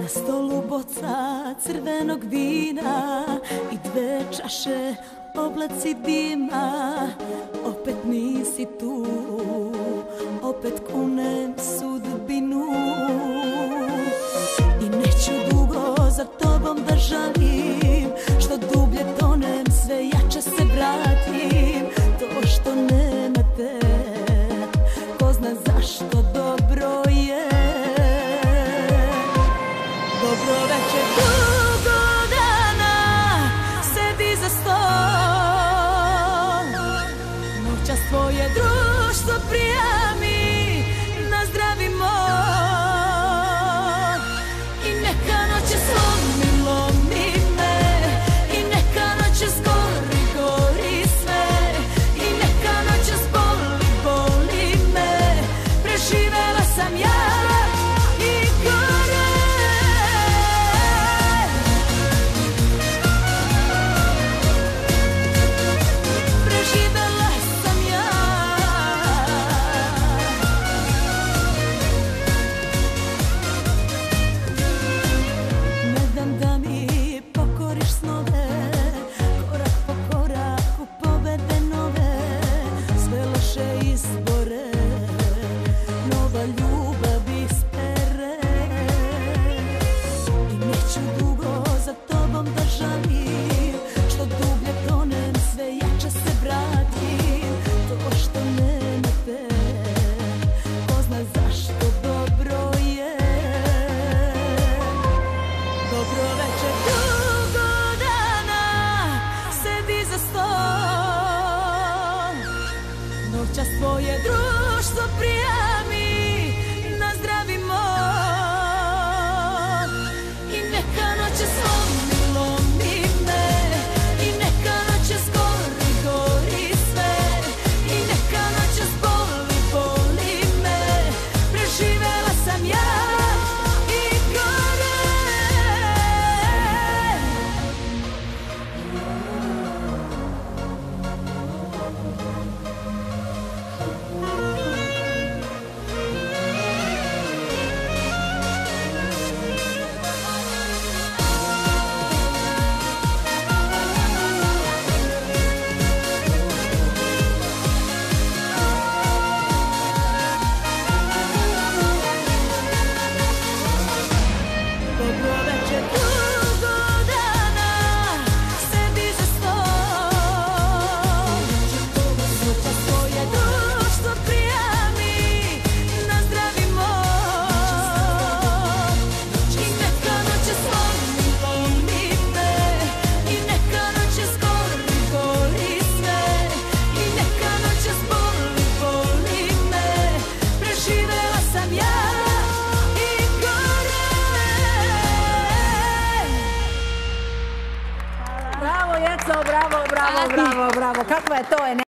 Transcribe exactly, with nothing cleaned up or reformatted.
Na stolu boca crvenog vina i dve čaše oblaci dima. Opet nisi tu, opet kunem sudbinu. I neću dugo za tobom da žalim, što dublje tonem sve jače se vratim. To što nema te, ko zna zašto dobro je. Dobro večer, dugo dana sedi za stol, noćas tvoje društvo prijami na zdravi mor. I neka noće slomi, lomi me, i neka noće zgori, gori sve, i neka noće zboli, boli me. Preživela sam ja i gore. Preživela sam ja. Ne dam da mi pokoriš snove, korak po koraku pobede nove. Sve loše izbore nova ljubav ispere. I neću dugo za tobom da žalim, što dublje tonem sve jače se vratim. To što nema te, ko zna zašto dobro je. Dobro večer, dugo dana sedi za stol, noćas tvoje društvo prijami na zdravi mor. I neka noće slomi, lomi me, i neka noće zgori, gori sve, i neka noće zboli, boli me. Preživela sam ja i gore. Dobro večer, dugo dana sedi za stol, noćas tvoje društvo prijami na zdravi mor. I neka noće slomi, lomi me, i neka noće zgori, gori sve, i neka noće zboli, boli me. Preživela sam ja i gore. Bravo, Jeco, bravo, bravo, bravo, bravo. Kakva je to energija.